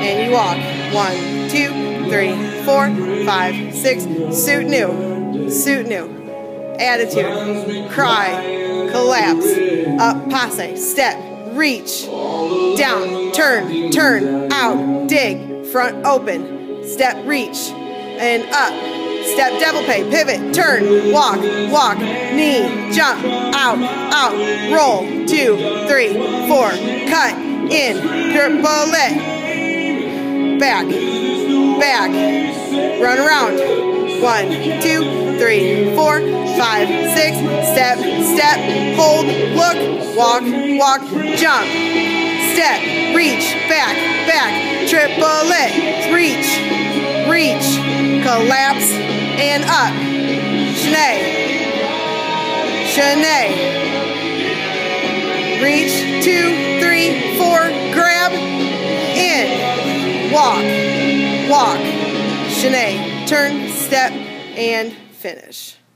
and you walk. 1, 2, 3, 4, 5, 6. Suit new. Suit new. Attitude. Cry. Collapse. Up. Passe. Step. Reach. Down. Turn. Turn. Out. Dig. Front open. Step. Reach. And up. Step. Développé. Pivot. Turn. Walk. Walk. Knee. Jump. Out. Out. Roll. 2, 3, 4. Cut. In. Triplet. Back, back, run around. 1, 2, 3, 4, 5, 6. Step, step, hold, look, walk, walk, jump. Step, reach, back, back, triplet, reach, reach, collapse, and up. Chaîné, chaîné. Reach, 2, 3, 4, grab, in. Walk, walk, chaîné, turn, step, and finish.